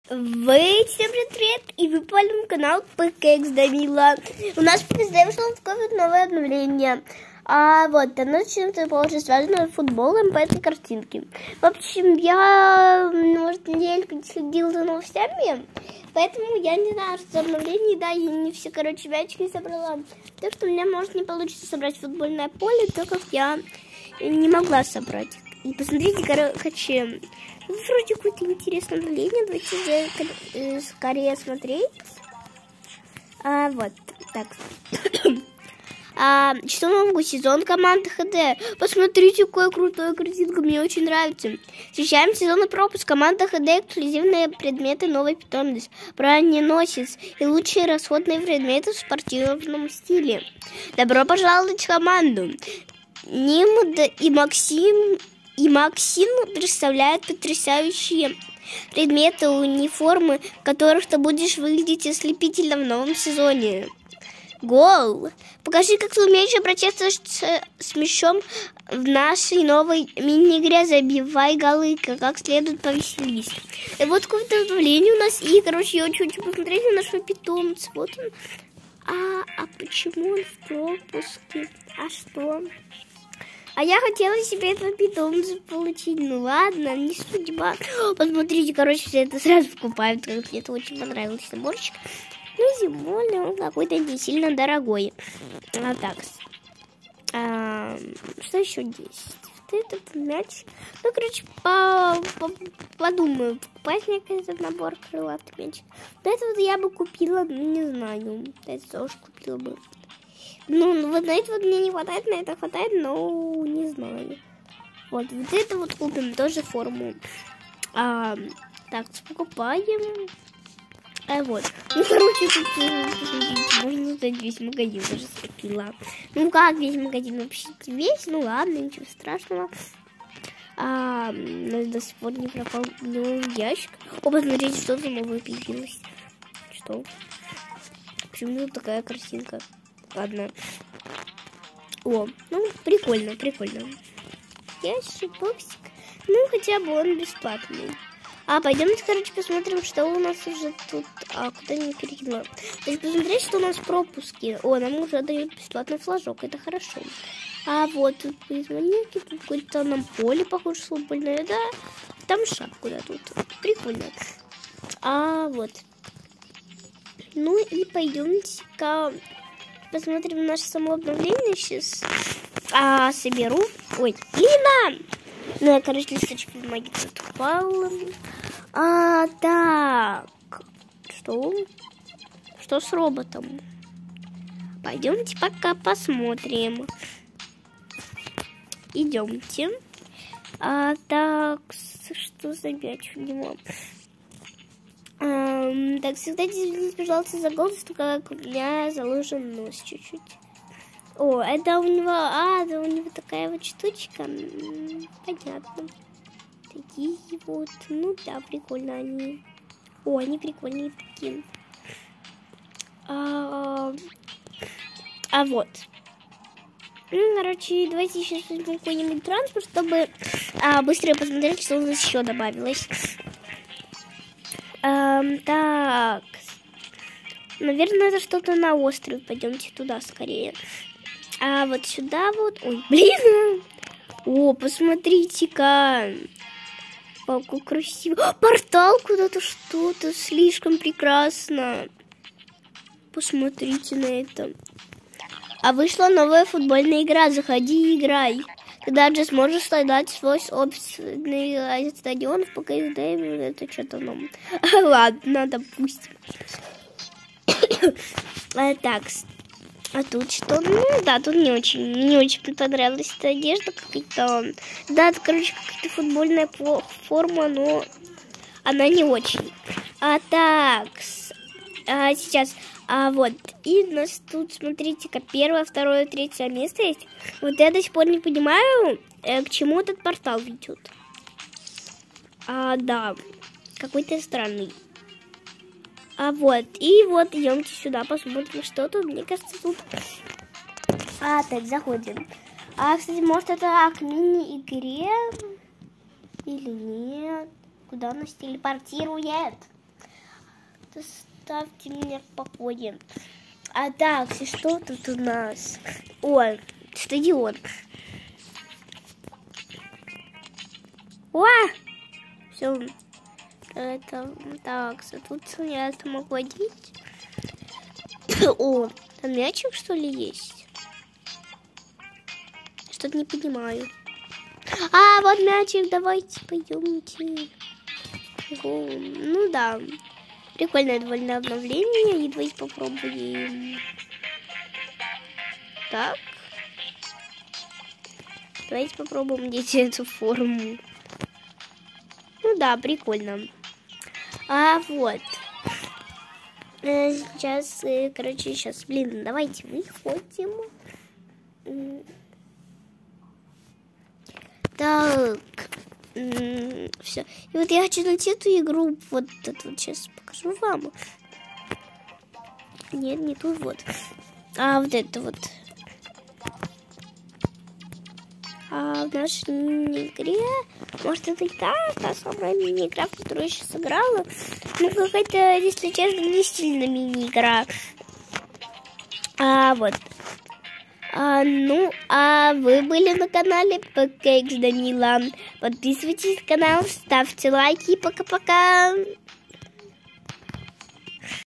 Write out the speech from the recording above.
Всем привет! И вы попали на канал ПКХ Дамила. У нас в ПСД вышло новое обновление. Вот, оно чем-то больше связано с футболом по этой картинке. В общем, я, может, недельку следила за новостями, поэтому я не знаю, что за обновление, да, я не все, мячики собрала. Так что у меня, может, не получится собрать футбольное поле, так как я не могла собрать. И посмотрите, вроде какое-то интересное обновление. Давайте скорее смотреть. Вот, так. Что нового? Сезон команды ХД. Посмотрите, какая крутая картинка, мне очень нравится. Встречаем сезонный пропуск. Команда ХД, эксклюзивные предметы, новый питомец, броненосец и лучшие расходные предметы в спортивном стиле. Добро пожаловать в команду. Нимд и Максим представляют потрясающие предметы, униформы, в которых ты будешь выглядеть ослепительно в новом сезоне. Гол! Покажи, как ты умеешь обращаться с мячом в нашей новой мини-игре. Забивай голы, как следует повеселись. И вот какое-то обновление у нас. И, я очень хочу посмотреть на нашего питомца. Вот он. Почему он в пропуске? А что? Я хотела себе этого питомца получить. Ну ладно, не судьба. Посмотрите, все это сразу покупают. Мне это очень понравился наборчик. Ну, зимой он какой-то не сильно дорогой. Так. Что еще есть? Вот этот мяч. Ну, подумаю, покупать мне этот набор крылатый мяч. Вот это вот я бы купила, не знаю. Это тоже купила бы. Ну, вот на это вот мне не хватает, на это хватает, но не знаю. Вот это вот купим, тоже форму. Так, покупаем. Вот. Ну, тут, можно сдать весь магазин, даже скопила. Ну, как весь магазин? Вообще весь? Ну, ладно, ничего страшного. До сих пор не пропал ящик. Посмотрите, что там новое появилось. Что? Почему тут такая картинка? Ладно. Ну, прикольно. Ящик, боксик. Ну, хотя бы он бесплатный. Пойдемте, посмотрим, что у нас уже тут. Куда не перекинула. То есть посмотреть, что у нас в пропуске. Нам уже дают бесплатный флажок. Это хорошо. Вот тут монетки, тут какое-то нам поле, похоже, футбольное, да. Там шапку, да, тут. Прикольно. Вот. Ну и пойдемте-ка посмотрим наше само обновление. Сейчас соберу. Ой, Лина! Ну, я, листочек бумаги тут упал. Так. Что с роботом? Пойдемте пока посмотрим. Идемте. Так, что за мяч у него? Так, всегда извините, пожалуйста, за голос, как у меня заложен нос чуть-чуть. Это у него, у него такая вот штучка. Понятно. Такие вот, ну да, прикольно они. Они прикольные такие. Вот. Давайте сейчас возьмем какой-нибудь транспорт, чтобы быстро посмотреть, что у нас еще добавилось. Так. Наверное, это что-то на остров. Пойдемте туда скорее. Вот сюда вот. Ой, блин. Посмотрите-ка. Как красиво. Портал куда-то, что-то слишком прекрасно. Посмотрите на это. Вышла новая футбольная игра. Заходи и играй. Ты даже сможешь создать свой собственный стадион в ПКХ. Это что-то нам. Ладно, допустим. Так. Тут что? Ну да, тут не очень понравилась эта одежда какая-то. Да, это, какая-то футбольная форма, но она не очень. Так, сейчас, вот. И у нас тут, смотрите-ка, 1, 2, 3 место есть. Вот я до сих пор не понимаю, к чему этот портал ведет. Да, какой-то странный. Вот, и вот идемте сюда, посмотрим, что тут. Мне кажется, тут... Так, заходим. Кстати, может, это к мини-игре или нет? Куда нас телепортирует? Оставьте меня в покое. А так, что тут у нас? Ой, стадион. О! Все. Это так, тут я могу водить. О, там мячик, что ли, есть? Что-то не понимаю. А, вот мячик, давайте пойдемте. Ну да. Прикольное довольно обновление. И давайте попробуем. Так. Давайте попробуем надеть эту форму. Ну да, прикольно. А вот. Сейчас, короче, блин, давайте выходим. Так. Все. И вот я хочу найти эту игру. Вот эту вот сейчас покажу вам. Нет, не ту вот. А вот это вот. А в нашей игре, может, это и та самая мини-игра, в которую я сейчас играла. Ну, какая-то, если честно, не сильно мини-игра. Вот. Вы были на канале PKX Данила. Подписывайтесь на канал, ставьте лайки. Пока-пока.